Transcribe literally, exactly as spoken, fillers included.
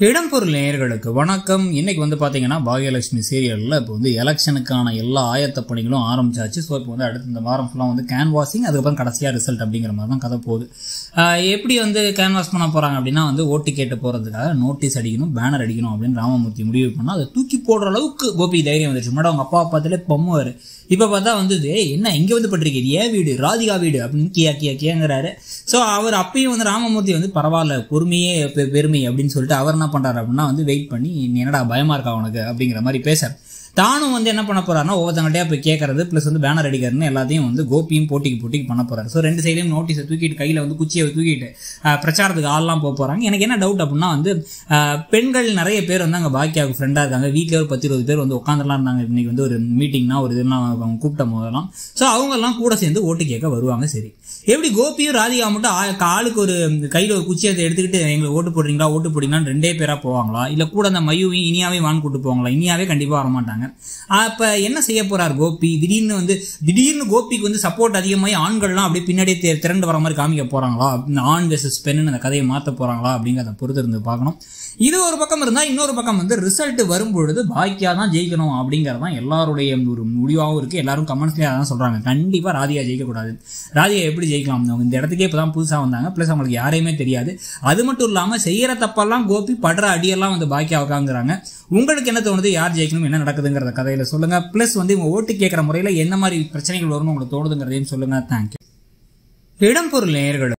இடம்பொருள் நேயர்களுக்கு வணக்கம். இன்னைக்கு வந்து பாத்தீங்கன்னா பாகியலட்சுமி சீரியல்ல இப்போ வந்து எலெக்ஷனுக்கான எல்லா ஆயத்த பணிகளும் ஆரம்பிச்சாச்சு. ஸோ இப்போ வந்து அடுத்த இந்த வாரம் ஃபுல்லாக வந்து கேன்வாசிங், அதுக்கப்புறம் கடைசியாக ரிசல்ட் அப்படிங்கிற மாதிரி தான் கதை போகுது. எப்படி வந்து கேன்வாஸ் பண்ண போறாங்க அப்படின்னா வந்து ஓட்டு கேட்டு போறதுக்காக நோட்டீஸ் அடிக்கணும், பேனர் அடிக்கணும் அப்படின்னு ராமமூர்த்தி முடிவு பண்ணால் அதை தூக்கி போடுற அளவுக்கு கோபி தைரியம் வந்துச்சு. முன்னாடி அவங்க அப்பா பார்த்தாலே பொம்முவார். இப்போ பார்த்தா வந்து என்ன இங்கே வந்து பட்டிருக்கீங்க, ஏன் வீடு, ராதிகா வீடு அப்படின்னு கியா கியா கியாங்கிறாரு. ஸோ அவர் அப்பயும் வந்து ராமமூர்த்தி வந்து பரவாயில்ல, பொறுமையே பெருமை அப்படின்னு சொல்லிட்டு அவர் என்ன பண்றாரு அப்படின்னா வந்து வெயிட் பண்ணி நீ என்னடா பயமா இருக்கா உனக்கு அப்படிங்கிற மாதிரி பேச தானும் வந்து என்ன பண்ண போறாருன்னா ஒவ்வொருத்தங்கிட்டே போய் கேட்கறது பிளஸ் வந்து பேனர் அடிக்கிறதுன்னு எல்லாத்தையும் வந்து கோபியும் போட்டிக்கு போட்டிக்கு பண்ண போறாரு. ஸோ ரெண்டு சைட்லையும் நோட்டீஸை தூக்கிட்டு கையில வந்து குச்சியை தூக்கிட்டு பிரச்சாரத்துக்கு ஆள்லாம் போக போறாங்க. எனக்கு என்ன டவுட் அப்படின்னா வந்து பெண்கள் நிறைய பேர் வந்து அங்கே பாக்கியாவுக்கு ஃப்ரெண்டா இருக்காங்க. வீட்டில் ஒரு பத்து இருபது பேர் வந்து உட்காந்துலாம் இருந்தாங்க. இன்னைக்கு வந்து ஒரு மீட்டிங்னா ஒரு இதெல்லாம் அவங்க கூப்பிட்ட போதெல்லாம். ஸோ அவங்க எல்லாம் கூட சேர்ந்து ஓட்டு கேட்க வருவாங்க. சரி, எப்படி கோபியும் ராதிகா மட்டும் ஆளுக்கு ஒரு கையில ஒரு குச்சியை எடுத்துக்கிட்டு எங்களுக்கு ஓட்டு போடுறீங்களா ஓட்டு போடுறீங்களான்னு ரெண்டே பேரா போவாங்களா, இல்ல கூட அந்த மையுவையும் இனியாவே வாங்கி கூட்டு போவாங்களா? இனியாவே கண்டிப்பா வரமாட்டாங்க. அப்ப என்ன செய்ய போறார் கோபி? திடீர்னு வந்து திடீர்னு கோபிக்கு வந்து சப்போர்ட் அதிகமாகி ஆண்கள்லாம் அப்படியே பின்னாடியே திரண்டு வர மாதிரி காமிக்க போறாங்களா, ஆண் வெர்சஸ் பெண் அந்த கதையை மாத்த போறாங்களா அப்படிங்கிறத பொறுத்து இருந்து பார்க்கணும். இது ஒரு பக்கம் இருந்தா இன்னொரு பக்கம் வந்து ரிசல்ட் வரும்பொழுது பாக்கியா தான் ஜெயிக்கணும் அப்படிங்கறதான் எல்லாருடைய ஒரு முடிவாகவும் இருக்கு. எல்லாரும் கமெண்ட்ஸ்லயே அதான் சொல்றாங்க, கண்டிப்பா ராதிகா ஜெயிக்க கூடாது. ராதிகா எப்படி ஜெயிக்கலாம்? அவங்க இந்த இடத்துக்கே இப்பதான் புதுசா வந்தாங்க, பிளஸ் அவங்களுக்கு யாரையுமே தெரியாது. அது மட்டும் இல்லாம செய்யற தப்பெல்லாம் கோபி படுற அடியெல்லாம் வந்து பாக்கியா உட்காந்துறாங்க. உங்களுக்கு என்ன தோணுது, யார் ஜெயிக்கணும், என்ன நடக்குதுங்கிறத கதையில சொல்லுங்க. பிளஸ் வந்து இவங்க ஓட்டு கேட்கிற முறையில என்ன மாதிரி பிரச்சனைகள் வரும்னு உங்களுக்கு தோணுதுங்கிறதையும் சொல்லுங்க. தேங்க்யூ. இடம்பொருள் நேயர்கள்.